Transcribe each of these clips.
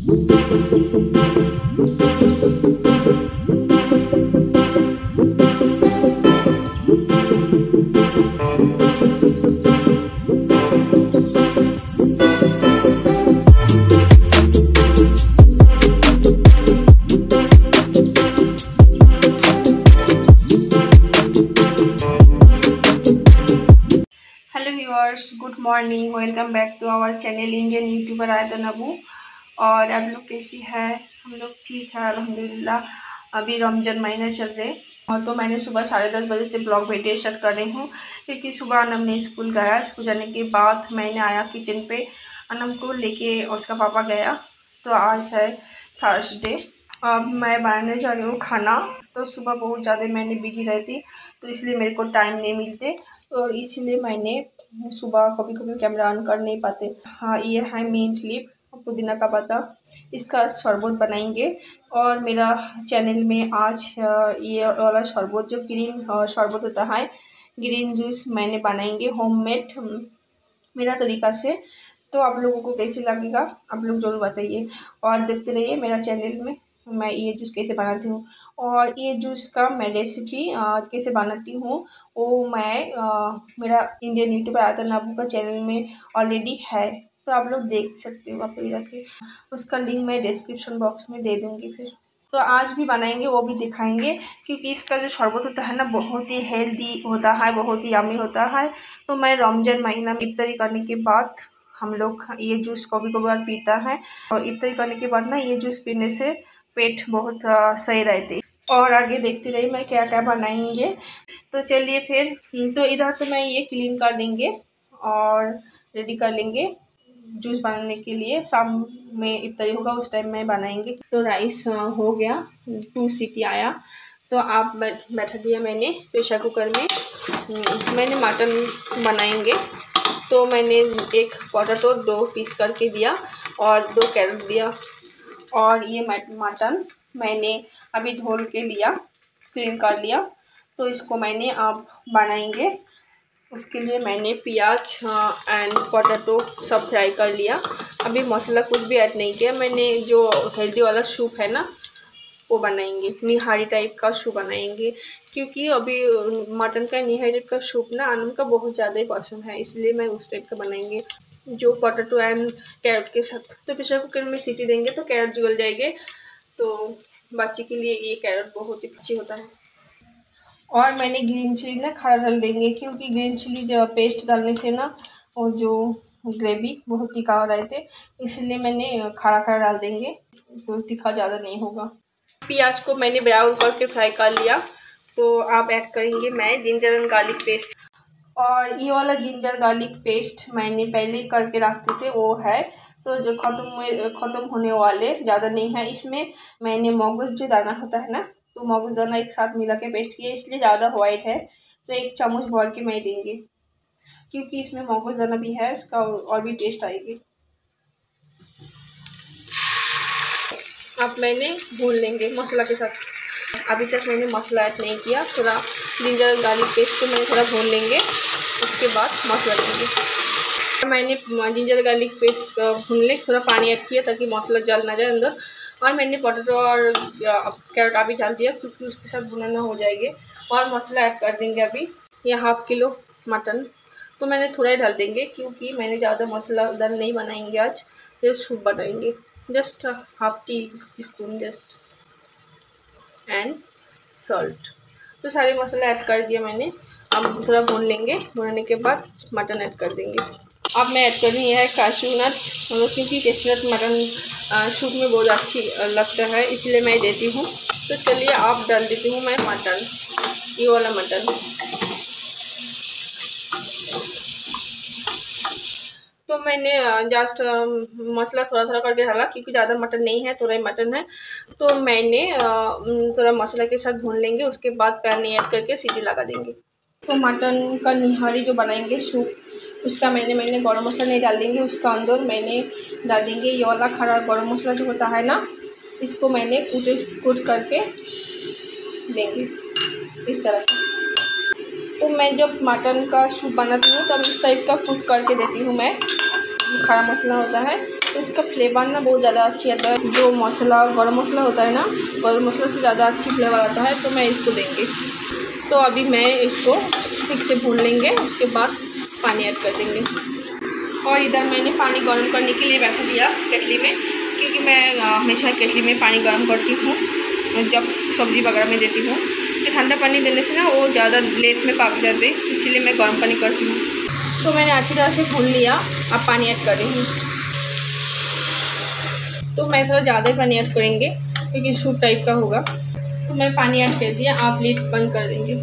Good morning, welcome back to our channel Indian YouTuber आयतन अबू। और आप लोग कैसी है? हम लोग ठीक है अल्हम्दुलिल्लाह। अभी रमज़ान महीना चल रहे और तो मैंने सुबह 10:30 बजे से ब्लॉग वीडियो स्टार्ट कर रही हूँ, क्योंकि सुबह अनम ने स्कूल गया। स्कूल जाने के बाद मैंने आया किचन पे, अनम को लेके उसका पापा गया। तो आज है थर्सडे। अब मैं बनाने जा रही हूँ खाना। तो सुबह बहुत ज़्यादा मैंने बिजी रहती, तो इसलिए मेरे को टाइम नहीं मिलते, और इसीलिए मैंने सुबह कभी कभी कैमरा ऑन कर नहीं पाते। हाँ, ये है मिंट लीफ, पुदीना का पत्ता, इसका शरबत बनाएंगे। और मेरा चैनल में आज ये वाला शरबत, जो ग्रीन शरबत होता है, ग्रीन जूस मैंने बनाएंगे होममेड मेरा तरीका से। तो आप लोगों को कैसे लगेगा आप लोग ज़रूर बताइए, और देखते रहिए मेरा चैनल में मैं ये जूस कैसे बनाती हूँ। और ये जूस का मैं रेसिपी कैसे बनाती हूँ वो मैं मेरा इंडियन यूट्यूबर आयतन अबू का चैनल में ऑलरेडी है, तो आप लोग देख सकते हो। आप लोग जाके उसका लिंक मैं डिस्क्रिप्शन बॉक्स में दे दूँगी। फिर तो आज भी बनाएंगे, वो भी दिखाएंगे, क्योंकि इसका जो शरबत होता है ना, बहुत ही हेल्दी होता है, बहुत ही यम्मी होता है। तो मैं रमज़ान महीना में इफ्तारी करने के बाद हम लोग ये जूस कभी कभार पीता है, और इफ्तारी करने के बाद ना ये जूस पीने से पेट बहुत सही रहती है। और आगे देखते रहिए मैं क्या क्या बनाएंगे। तो चलिए फिर। तो इधर तो मैं ये क्लीन कर देंगे और रेडी कर लेंगे जूस बनाने के लिए। शाम में इफ्तारी होगा, उस टाइम में बनाएंगे। तो राइस हो गया, 2 सीटी आया, तो आप बैठा दिया मैंने प्रेशर कुकर में। मैंने मटन बनाएंगे, तो मैंने एक पोटैटो 2 पीस करके दिया और 2 कैरेट दिया। और ये मटन मैंने अभी धोल के लिया, क्लीन कर लिया। तो इसको मैंने अब बनाएंगे। उसके लिए मैंने प्याज एंड पोटैटो सब फ्राई कर लिया। अभी मसाला कुछ भी ऐड नहीं किया मैंने। जो हेल्दी वाला सूप है ना, वो बनाएंगे, निहारी टाइप का सूप बनाएंगे, क्योंकि अभी मटन का निहारी टाइप का सूप ना अनम का बहुत ज़्यादा ही पसंद है, इसलिए मैं उस टाइप का बनाएंगे, जो पोटैटो एंड कैरेट के साथ। तो प्रेशर कुकर में सीटी देंगे तो कैरेट जल जाएंगे, तो बच्चे के लिए ये कैरेट बहुत ही अच्छी होता है। और मैंने ग्रीन चिली ना खड़ा डाल देंगे, क्योंकि ग्रीन चिली जो पेस्ट डालने से ना वो जो ग्रेवी बहुत तीखा हो रहे थे, इसलिए मैंने खड़ा खड़ा डाल देंगे, तो तीखा ज़्यादा नहीं होगा। प्याज को मैंने ब्राउन करके फ्राई कर लिया। तो आप ऐड करेंगे मैं जिंजर एंड गार्लिक पेस्ट। और ये वाला जिंजर गार्लिक पेस्ट मैंने पहले करके रखते थे, वो है, तो जो ख़त्म होने वाले, ज़्यादा नहीं है। इसमें मैंने मगज जो दाना होता है ना, तो मगज दाना एक साथ मिला के पेस्ट किया, इसलिए ज़्यादा वाइट है। तो 1 चम्मच भर के मैं देंगे, क्योंकि इसमें मगज दाना भी है, उसका और भी टेस्ट आएगी। अब मैंने भून लेंगे मसाला के साथ। अभी तक मैंने मसाला ऐड नहीं किया। थोड़ा जिंजर गार्लिक पेस्ट को मैंने थोड़ा भून लेंगे, उसके बाद मसाला देंगे। मैंने जिंजर गार्लिक पेस्ट भून ले, थोड़ा पानी ऐड किया ताकि मसाला जल ना जाए अंदर। और मैंने पोटैटो और कैरेट अभी डाल दिया, क्योंकि उसके साथ भुना हो जाएंगे। और मसाला ऐड कर देंगे अभी। ये 1/2 किलो मटन, तो मैंने थोड़ा ही डाल देंगे, क्योंकि मैंने ज़्यादा मसालादार नहीं बनाएंगे आज, जस्ट सूप बनाएंगे। Just 1/2 teaspoon just, and salt. तो सारे मसाला ऐड कर दिया मैंने। अब थोड़ा भून लेंगे, भूनने के बाद मटन ऐड कर देंगे। अब मैं ऐड कर रही है काजू नट, क्योंकि कैशनट मटन सूप में बहुत अच्छी लगता है, इसलिए मैं देती हूँ। तो चलिए अब डाल देती हूँ मैं मटन, ये वाला मटन। तो मैंने जस्ट मसाला थोड़ा थोड़ा करके डाला, क्योंकि ज़्यादा मटन नहीं है, थोड़ा ही मटन है। तो मैंने थोड़ा मसाला के साथ भून लेंगे, उसके बाद पानी ऐड करके सीटी लगा देंगे। तो मटन का निहारी जो बनाएंगे सूप, उसका मैंने गरम मसाला नहीं डाल देंगे, उसका अंदर मैंने डाल देंगे ये वाला खड़ा गरम मसाला जो होता है ना, इसको मैंने कूट करके देंगे इस तरह का। तो मैं जब मटन का सूप बनाती हूँ तब इस टाइप का कूट करके देती हूँ मैं। खड़ा मसाला होता है, तो इसका फ्लेवर ना बहुत ज़्यादा अच्छी आता है। जो मसाला गरम मसाला होता है ना, गरम मसाला से ज़्यादा अच्छी फ्लेवर आता है। तो मैं इसको देंगे। तो अभी मैं इसको ठीक से भून लेंगे, उसके बाद पानी ऐड कर देंगे। और इधर मैंने पानी गर्म करने के लिए बैठा दिया केटली में, क्योंकि मैं हमेशा केटली में पानी गर्म करती हूँ जब सब्ज़ी वगैरह में देती हूँ। तो ठंडा पानी देने से ना वो ज़्यादा लेट में पक जाते, इसीलिए मैं गर्म पानी करती हूँ। तो मैंने अच्छी तरह से भून लिया। अब पानी ऐड कर रही हूँ। तो मैं थोड़ा ज़्यादा ही पानी ऐड करेंगे क्योंकि सूप टाइप का होगा। तो मैं पानी ऐड कर दिया। आप लीड बंद कर देंगे।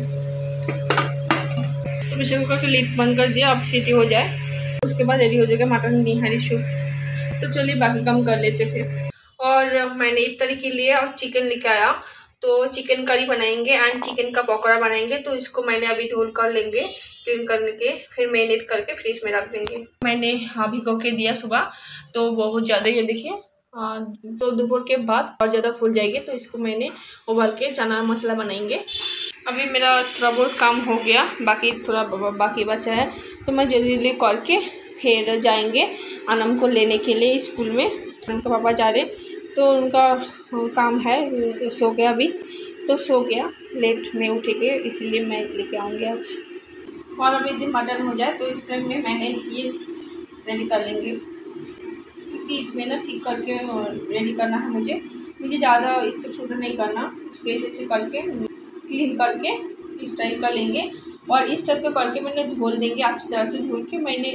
तो प्रेशर कुकर की लीड बंद कर दिया। अब सीटी हो जाए उसके बाद रेडी हो जाएगा मटन निहारी सूप। तो चलिए बाकी काम कर लेते फिर। और मैंने इफ्तारी के लिए और चिकन लेके आया, तो चिकन करी बनाएंगे एंड चिकन का पकौड़ा बनाएंगे। तो इसको मैंने अभी धुल कर लेंगे, क्लीन करने के, फिर मैरिनेट करके फ्रीज में रख देंगे। मैंने भिगो के दिया सुबह, तो बहुत ज़्यादा ये देखिए तो दोपहर के बाद और ज़्यादा फूल जाएगी। तो इसको मैंने उबाल के चना मसाला बनाएंगे। अभी मेरा थोड़ा बहुत काम हो गया, बाकी थोड़ा बाकी बचा है। तो मैं जल्दी जल्दी करके फिर जाएंगे अनम को लेने के लिए स्कूल में। उनका पापा जा रहे, तो उनका काम है। सो गया अभी, तो सो गया, लेट में उठेंगे, इसीलिए मैं लेके आऊँगी आज। और अभी दिन मटन हो जाए तो इस टाइम में मैंने ये रेडी कर लेंगे, क्योंकि इसमें ना ठीक करके रेडी करना है मुझे ज़्यादा इसको छोटा नहीं करना। इसको ऐसे करके क्लीन करके इस टाइप का लेंगे और इस टाइप का करके मैंने धुल देंगे। अच्छी तरह से धुल के मैंने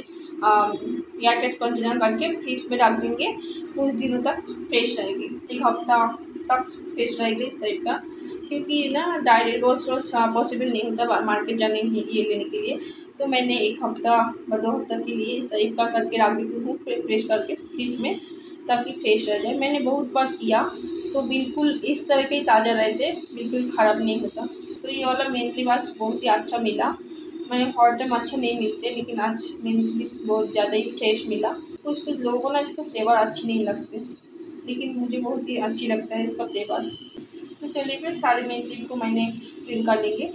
एयरटाइट कंटेनर करके फ्रीज में रख देंगे। कुछ दिनों तक फ्रेश रहेगी, 1 हफ्ता तक फ्रेश रहेगी इस टाइप का, क्योंकि ना डायरेक्ट रोज़ पॉसिबल नहीं होता मार्केट जाने ये लेने के लिए। तो मैंने 1 हफ्ता व 2 हफ्ता के लिए इस टाइप का करके रख देती हूँ फ्रेश करके फ्रीज में, ताकि फ्रेश रह जाए। मैंने बहुत बार किया तो बिल्कुल इस तरह के ही ताज़ा रहते, बिल्कुल ख़राब नहीं होता। तो ये वाला मेनली बस बहुत ही अच्छा मिला। मैंने हर टाइम अच्छा नहीं मिलते, लेकिन आज मेनली बहुत ज़्यादा ही फ्रेश मिला। कुछ लोगों को ना इसका फ्लेवर अच्छी नहीं लगते, लेकिन मुझे बहुत ही अच्छी लगता है इसका फ्लेवर। तो चलिए फिर सारे मेन लिप को मैंने क्लीन कर लेंगे।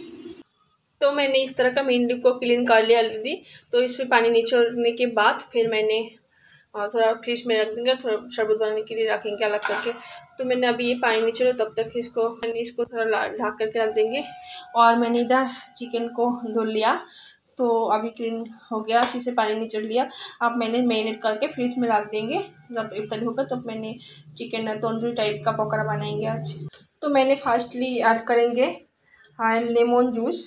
तो मैंने इस तरह का मेन लिप को क्लीन कर लिया ऑलरेडी। तो इस पर पानी निचोड़ने के बाद फिर मैंने थोड़ा फ्रिज में रख देंगे, थोड़ा शरबत बनाने के लिए रखेंगे अलग करके। तो मैंने अभी ये पानी निचोड़ा, तब तक इसको थोड़ा ढक करके रख देंगे। और मैंने इधर चिकन को धुल लिया, तो अभी क्लीन हो गया, अच्छे से पानी निचोड़ लिया। अब मैंने मैरिनेट करके फ्रिज में रख देंगे। जब इफ्तारी होगा तब मैंने चिकन तंदूरी टाइप का पकौड़ा बनाएंगे आज। तो मैंने फर्स्टली ऐड करेंगे lemon juice,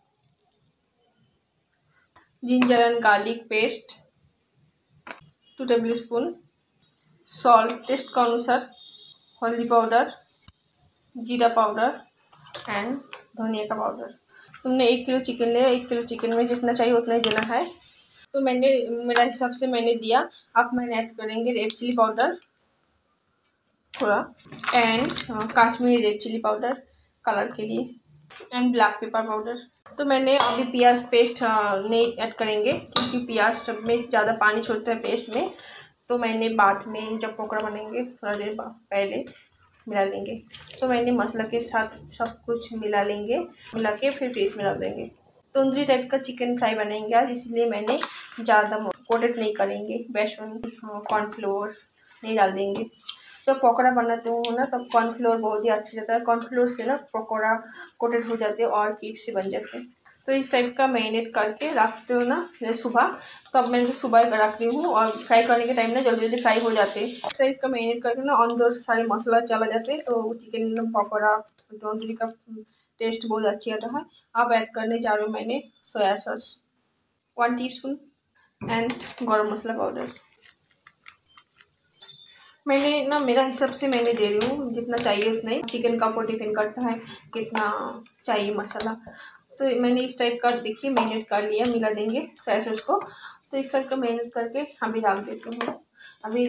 ginger and garlic paste 2 tablespoon, salt taste का अनुसार, हल्दी पाउडर, जीरा पाउडर एंड धनिया का पाउडर। तुमने 1 किलो चिकन लिया, 1 किलो चिकन में जितना चाहिए उतना ही देना है। तो मैंने मेरा हिसाब से मैंने दिया। अब मैंने ऐड करेंगे रेड चिली पाउडर थोड़ा, and Kashmiri red chilli powder colour के लिए, एंड ब्लैक पेपर पाउडर। तो मैंने अभी प्याज पेस्ट नहीं ऐड करेंगे, क्योंकि प्याज सब में ज़्यादा पानी छोड़ता है पेस्ट में। तो मैंने बाद में जब पकौड़ा बनाएंगे थोड़ा देर पहले मिला लेंगे। तो मैंने मसाला के साथ सब कुछ मिला लेंगे, मिला के फिर फ्रीज में रख देंगे। तंदूरी टाइप का चिकन फ्राई बनाएंगे आज, इसलिए मैंने ज़्यादा कोटेड नहीं करेंगे, बेसन कॉर्नफ्लोर नहीं डाल देंगे। जब पकौड़ा बनाते हो ना तब कॉर्नफ्लोर बहुत ही अच्छा जाता है। कॉर्नफ्लोर से ना पकौड़ा कोटेड हो जाते हैं और क्रिस्पी बन जाते हैं। तो इस टाइप का मैरिनेट करके रखते हो ना सुबह, तब मैं तो सुबह रख रही हूँ। और फ्राई करने के टाइम ना जल्दी जल्दी फ्राई हो जाते हैं। इस टाइप का मैरिनेट करके ना अंदर सारे मसाला चला जाते हैं, तो चिकन पकौड़ा तंदूरी का टेस्ट बहुत अच्छा आता है। अब ऐड करने जा रही हूँ मैंने सोया सॉस 1 टीस्पून एंड गरम मसाला पाउडर। मैंने ना मेरा हिसाब से मैंने दे रही हूँ, जितना चाहिए उतना ही। चिकन का ऊपर डिपेंड करता है कितना चाहिए मसाला। तो मैंने इस टाइप का देखिए मैरिनेट कर लिया, मिला देंगे सोया सॉस को। तो इस टाइप का मैरिनेट करके अभी रख देती हूँ। अभी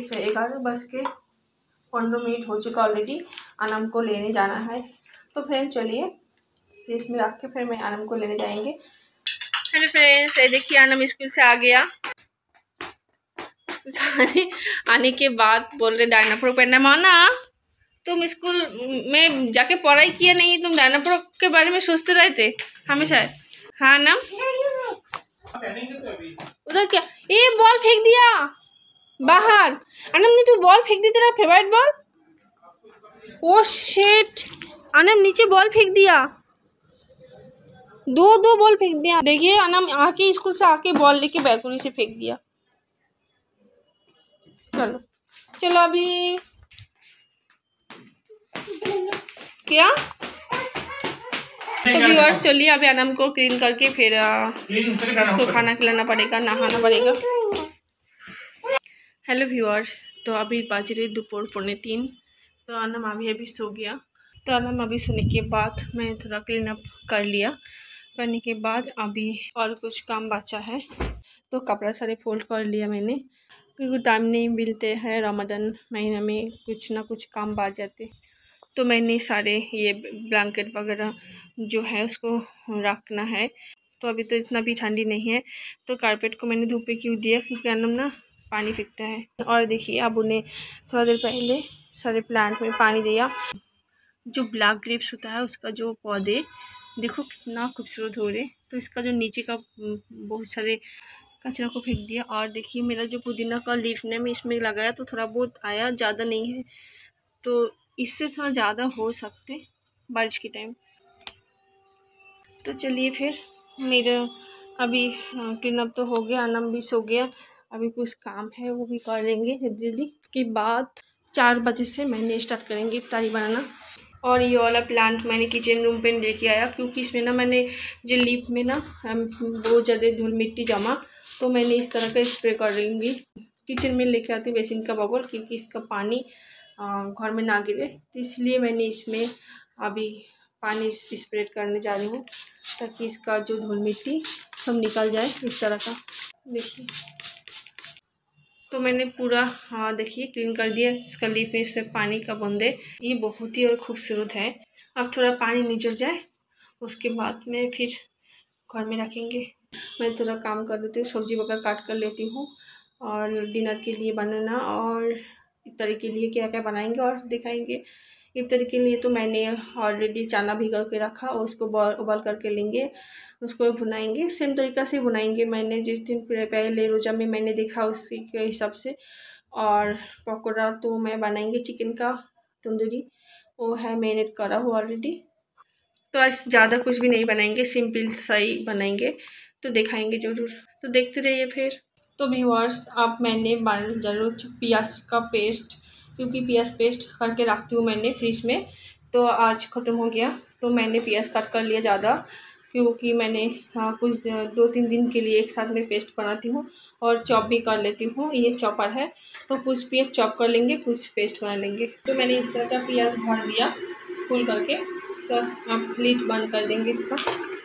11:15 मिनट हो चुका ऑलरेडी। अनम को लेने जाना है। तो फ्रेंड्स चलिए फ्रिज में रख के फिर मैं अनम को लेने जाएंगे। हेलो फ्रेंड्स, ये देखिए अनम स्कूल से आ गया। आने के बाद बोल रहे डायनाप्रो पहनना। माना तुम स्कूल में जाके पढ़ाई किया नहीं, तुम डायनाप्रो के बारे में सोचते रहते हमेशा। हाँ ना, उधर क्या ये बॉल फेंक दिया, बाहर। अनम ने तू बॉल फेंक दी, तेरा favourite ball. Oh shit, Anam नीचे बॉल फेंक दिया, दो बॉल फेंक दिया। देखिए अनम आके स्कूल से आके बॉल लेके बैलकुनी से फेंक दिया। चलो चलो अभी क्या तो व्यूअर्स चलिए अभी अनम को क्लीन करके फिर उसको खाना खिलाना पड़ेगा, नहाना पड़ेगा। हेलो व्यूअर्स, तो अभी बज रहे दोपहर 2:45। तो अनम अभी सो गया। तो अनम अभी सोने के बाद मैं थोड़ा क्लीन अप कर लिया। करने के बाद अभी और कुछ काम बचा है, तो कपड़ा सारे फोल्ड कर लिया मैंने, क्योंकि टाइम नहीं मिलते हैं। रमज़ान महीने में कुछ ना कुछ काम बाज जाते, तो मैंने सारे ये ब्लैंकेट वगैरह जो है उसको रखना है। तो अभी तो इतना भी ठंडी नहीं है, तो कारपेट को मैंने धूप पे क्यों दिया, क्योंकि अनम ना पानी फेंकता है। और देखिए अब उन्हें थोड़ा देर पहले सारे प्लांट में पानी दिया। जो ब्लैक ग्रेप्स होता है उसका जो पौधे देखो कितना खूबसूरत हो रहे, तो इसका जो नीचे का बहुत सारे कचरा को फेंक दिया। और देखिए मेरा जो पुदीना का लीफ ने मैं इसमें लगाया, तो थोड़ा बहुत आया, ज़्यादा नहीं है, तो इससे थोड़ा ज़्यादा हो सकते बारिश के टाइम। तो चलिए फिर मेरा अभी क्लीन अप तो हो गया, अनम भी सो गया। अभी कुछ काम है वो भी कर लेंगे जल्दी जल्दी। उसके बाद 4 बजे से मैंने स्टार्ट करेंगे इफ्तारी बनाना। और ये वाला प्लांट मैंने किचन रूम पे लेके आया, क्योंकि इसमें ना मैंने जो लीफ में ना बहुत ज़्यादा धूल मिट्टी जमा, तो मैंने इस तरह का स्प्रे कर रही किचन में लेके आती हूँ बेसिन का बबल, क्योंकि इसका पानी घर में ना गिरे, तो इसलिए मैंने इसमें अभी पानी स्प्रे करने जा रही हूँ, ताकि इसका जो धूल मिट्टी सब निकल जाए इस तरह का। देखिए तो मैंने पूरा देखिए क्लीन कर दिया। इसका लीफ में सिर्फ पानी का बूंदे, ये बहुत ही और खूबसूरत है। अब थोड़ा पानी निचर जाए उसके बाद में फिर घर में रखेंगे। मैं थोड़ा काम कर लेती हूँ, सब्जी वगैरह काट कर लेती हूँ, और डिनर के लिए बनाना और इफ्तारी के लिए क्या क्या बनाएंगे और दिखाएंगे। इफ्तारी के लिए तो मैंने ऑलरेडी चना भिगो के रखा, और उसको उबाल करके लेंगे, उसको भुनाएंगे। सेम तरीक़ा से भुनाएंगे, मैंने जिस दिन पहले रोज़ा में मैंने देखा उसी के हिसाब से। और पकौड़ा तो मैं बनाएंगे चिकन का तंदूरी, वो है मैरिनेट करा हुआ ऑलरेडी। तो आज ज़्यादा कुछ भी नहीं बनाएंगे, सिंपल सा ही बनाएंगे, तो दिखाएंगे ज़रूर, तो देखते रहिए फिर। तो व्यूअर्स अब मैंने ज़रूर प्याज का पेस्ट, क्योंकि प्याज पेस्ट करके रखती हूँ मैंने फ्रिज में, तो आज ख़त्म हो गया, तो मैंने प्याज कट कर लिया ज़्यादा, क्योंकि मैंने कुछ 2-3 दिन के लिए एक साथ में पेस्ट बनाती हूँ, और चॉप भी कर लेती हूँ। ये चॉपर है, तो कुछ प्याज चॉप कर लेंगे, कुछ पेस्ट बना लेंगे। तो मैंने इस तरह का प्याज भर दिया फुल करके, तो आप लीड बंद कर देंगे इसका।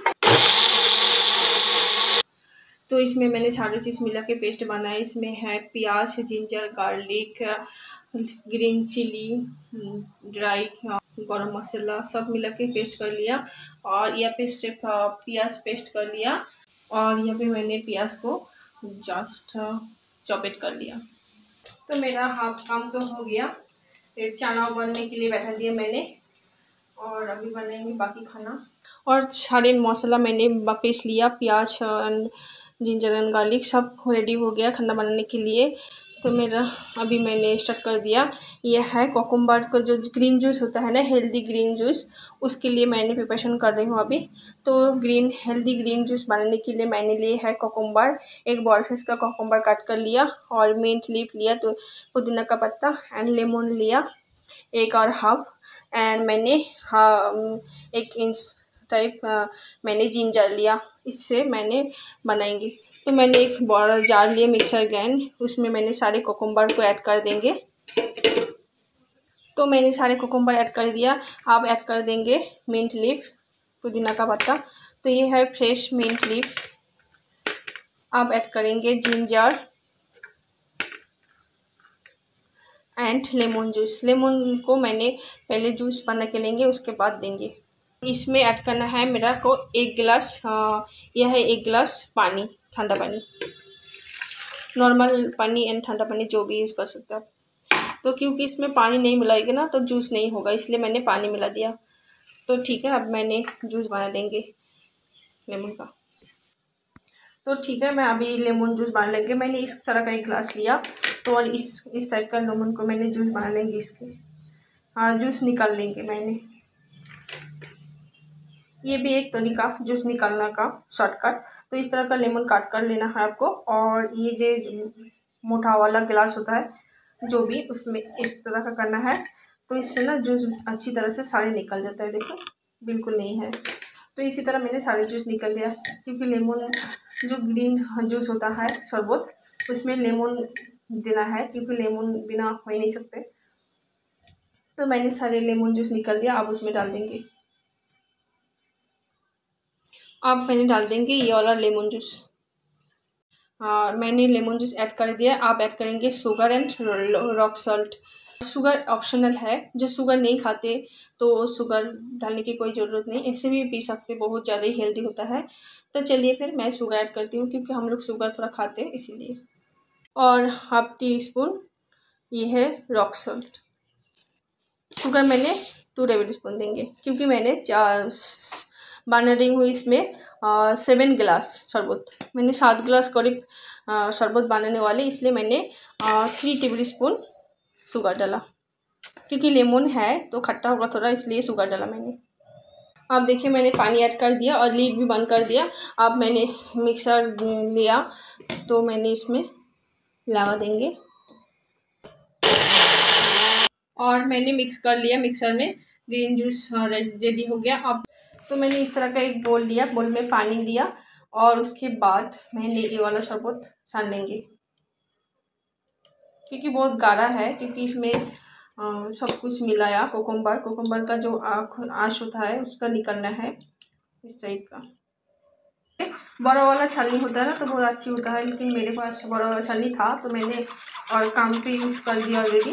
तो इसमें मैंने सारी चीज़ मिला के पेस्ट बनाया। इसमें है प्याज, ginger, garlic, green chilli, dry garam masala, सब मिला के पेस्ट कर लिया। और यहाँ पे सिर्फ प्याज पेस्ट कर लिया, और यहाँ पे मैंने प्याज को जस्ट चॉपेट कर लिया। तो मेरा हाफ काम तो हो गया। फिर चना उबालने के लिए बैठा दिया मैंने, और अभी बनाएंगे बाकी खाना। और सारे मसाला मैंने पीस लिया, प्याज एंड जिंजर एंड गार्लिक सब रेडी हो गया खाना बनाने के लिए। तो मेरा अभी मैंने स्टार्ट कर दिया। यह है कोकुम्बर का जो ग्रीन जूस होता है ना, हेल्दी ग्रीन जूस, उसके लिए मैंने प्रिपरेशन कर रही हूँ अभी। तो हेल्दी ग्रीन जूस बनाने के लिए मैंने लिए है कोकुम्बर, एक बॉल साइज का कोकुम्बर काट कर लिया, और मिंट लीफ लिया, तो पुदीना का पत्ता एंड लेमन लिया 1 और हाफ, एंड मैंने 1 इंच टाइप मैंने जिंजर लिया। इससे मैंने बनाएंगे। तो मैंने एक बड़ा जार लिया मिक्सर ग्राइंड, उसमें मैंने सारे कोकुम्बर को ऐड कर देंगे। तो मैंने सारे कोकुम्बर ऐड कर दिया। आप ऐड कर देंगे मिंट लीफ, पुदीना का पत्ता, तो ये है फ्रेश मिंट लीफ। आप ऐड करेंगे ginger and lemon juice. Lemon को मैंने पहले जूस बना के लेंगे, उसके बाद देंगे। इसमें ऐड करना है मेरा को 1 गिलास, यह है 1 गिलास पानी, ठंडा पानी, नॉर्मल पानी एंड ठंडा पानी जो भी यूज़ कर सकते हैं। तो क्योंकि इसमें पानी नहीं मिलाएगा ना, तो जूस नहीं होगा, इसलिए मैंने पानी मिला दिया। तो ठीक है, अब मैंने जूस बना लेंगे लेमन का। तो ठीक है, मैं अभी लेमन जूस बना लेंगे। मैंने इस तरह का 1 गिलास लिया, तो और इस टाइप का लेमन को मैंने जूस बना लेंगे इसके। हाँ, जूस निकाल लेंगे मैंने। ये भी एक तरीका जूस निकालने का शॉर्टकट। तो इस तरह का लेमन काट कर लेना है आपको। और ये जो मोटा वाला गिलास होता है जो भी, उसमें इस तरह का करना है। तो इससे ना जूस अच्छी तरह से सारे निकल जाता है। देखो बिल्कुल नहीं है। तो इसी तरह मैंने सारे जूस निकल लिया, क्योंकि लेमन जो ग्रीन जूस होता है शरबत, उसमें लेमन देना है, क्योंकि लेमन बिना हो ही नहीं सकते। तो मैंने सारे लेमन जूस निकल दिया। अब उसमें डाल देंगे, अब मैंने डाल देंगे ये वाला लेमन जूस। मैंने लेमन जूस ऐड कर दिया। आप ऐड करेंगे sugar and rock salt. Sugar optional है, जो शुगर नहीं खाते तो शुगर डालने की कोई ज़रूरत नहीं, ऐसे भी पी सकते, बहुत ज़्यादा ही हेल्दी होता है। तो चलिए फिर मैं शुगर ऐड करती हूँ, क्योंकि हम लोग शुगर थोड़ा खाते हैं इसीलिए। और हाफ टी स्पून ये है रॉक सॉल्ट। शुगर मैंने 2 टेबल स्पून देंगे, क्योंकि मैंने बना रही हूँ इसमें 7 गिलास शरबत। मैंने 7 गिलास करीब शरबत बनाने वाले, इसलिए मैंने 3 टेबल स्पून शुगर डाला, क्योंकि लेमन है तो खट्टा होगा थोड़ा, इसलिए शुगर डाला मैंने। अब देखिए मैंने पानी ऐड कर दिया और लीड भी बंद कर दिया। अब मैंने मिक्सर लिया, तो मैंने इसमें लगा देंगे और मैंने मिक्स कर लिया। मिक्सर में ग्रीन जूस रेडी हो गया। अब तो मैंने इस तरह का एक बोल लिया, बोल में पानी लिया और उसके बाद मैंने ये वाला शरबत छान लेंगे, क्योंकि बहुत गाढ़ा है, क्योंकि इसमें सब कुछ मिलाया। कोकम्बर का जो आँश होता है उसका निकलना है इस टाइप का। बड़ा वाला छलनी होता है ना तो बहुत अच्छी होता है, लेकिन मेरे पास बड़ा वाला छलनी था तो मैंने और काम पे यूज़ कर दिया ऑलरेडी।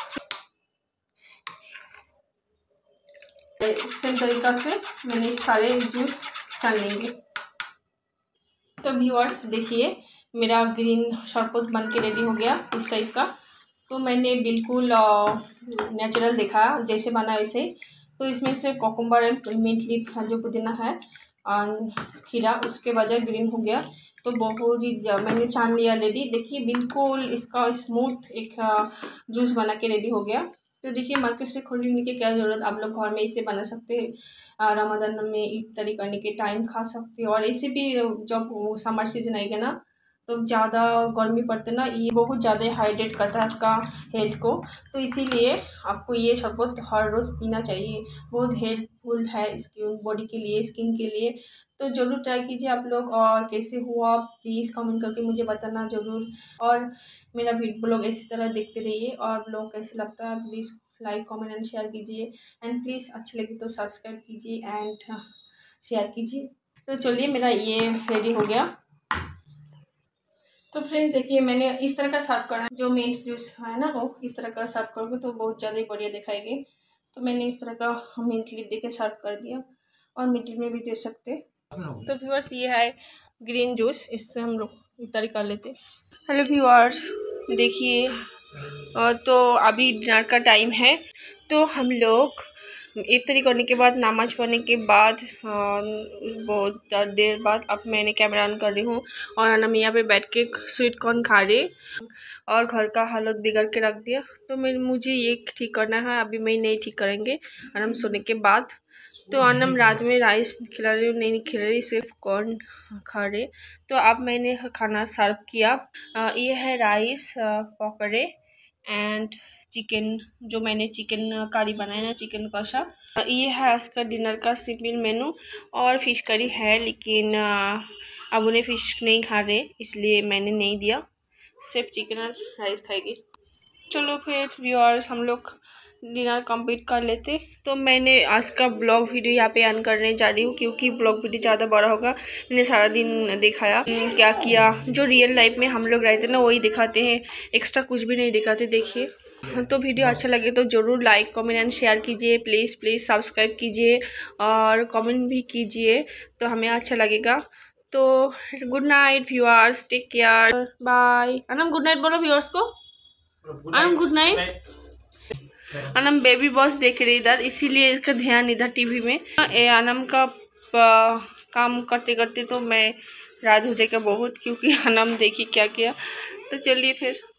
सेम तरीक़ा से मैंने सारे जूस छान लेंगे। तो व्यूअर्स देखिए मेरा ग्रीन शरबत बन के रेडी हो गया इस टाइप का। तो मैंने बिल्कुल नेचुरल देखा जैसे बना वैसे। तो इसमें से कोकम्बर एंड मिंट लीफ जो पुदीना है और खीरा, उसके बजाय ग्रीन हो गया। तो बहुत ही मैंने छान लिया रेडी। देखिए बिल्कुल इसका स्मूथ एक जूस बना के रेडी हो गया। तो देखिए मार्केट से खरीदने की क्या ज़रूरत, आप लोग घर में इसे बना सकते हैं। रमज़ान में इफ्तारी करने के टाइम खा सकते हो। और ऐसे भी जब समर सीजन आएगा ना तो ज़्यादा गर्मी पड़ते ना, ये बहुत ज़्यादा हाइड्रेट करता है आपका हेल्थ को। तो इसीलिए आपको ये शरबत हर रोज़ पीना चाहिए, बहुत हेल्पफुल है इसकी बॉडी के लिए, स्किन के लिए। तो ज़रूर ट्राई कीजिए आप लोग। और कैसे हुआ प्लीज़ कमेंट करके मुझे बताना ज़रूर। और मेरा ब्लॉग इसी तरह देखते रहिए। और ब्लॉग कैसे लगता है please like comment and share कीजिए। एंड प्लीज़ अच्छी लगी तो सब्सक्राइब कीजिए एंड शेयर कीजिए। तो चलिए मेरा ये रेडी हो गया। तो फ्रेंड्स देखिए मैंने इस तरह का सर्व करना, जो मिंट जूस है ना वो इस तरह का सर्व करोगे तो बहुत ज़्यादा ही बढ़िया दिखाएगी। तो मैंने इस तरह का मिंट लिप दे के सर्व कर दिया, और मिट्टी में भी दे सकते। तो व्यूअर्स ये है ग्रीन जूस, इससे हम लोग इफ्तारी कर लेते। हेलो व्यूअर्स देखिए, तो अभी डिनर का टाइम है। तो हम लोग इफ्तारी करने के बाद, नमाज पढ़ने के बाद बहुत देर बाद अब मैंने कैमरा ऑन कर रही हूँ और हम यहाँ पे बैठ के स्वीट कॉर्न खा रहे और घर का हालत बिगड़ के रख दिया। तो मुझे ये ठीक करना है, अभी मैं नहीं ठीक करेंगे अनम सोने के बाद। तो अनम रात में राइस खिला रही, नहीं खिला रही, सिर्फ कॉर्न खा रहे। तो अब मैंने खाना सर्व किया। ये है राइस, पकौड़े एंड चिकन, जो मैंने चिकन करी बनाया ना, चिकन कषा। ये है आज का डिनर का सिंपल मेनू। और फिश करी है, लेकिन अब उन्हें फ़िश नहीं खा रहे इसलिए मैंने नहीं दिया, सिर्फ चिकन और राइस खाएगी। चलो फिर व्यूअर्स हम लोग डिनर कंप्लीट कर लेते। तो मैंने आज का ब्लॉग वीडियो यहाँ पे एंड करने जा रही हूँ, क्योंकि ब्लॉग वीडियो ज़्यादा बड़ा होगा। मैंने सारा दिन दिखाया क्या किया, जो रियल लाइफ में हम लोग रहते ना वही दिखाते हैं, एक्स्ट्रा कुछ भी नहीं दिखाते। देखिए तो वीडियो अच्छा लगे तो ज़रूर लाइक कमेंट एंड शेयर कीजिए। प्लीज़ सब्सक्राइब कीजिए और कमेंट भी कीजिए, तो हमें अच्छा लगेगा। तो good night viewers, take care, bye. Anam good night बोलो व्यूअर्स को। Anam good night. Anam baby boss देख रही इधर, इसीलिए इसका ध्यान इधर टीवी में। अनम का काम करते करते तो मैं रात हो जाएगा बहुत, क्योंकि अनम देखी क्या किया। तो चलिए फिर।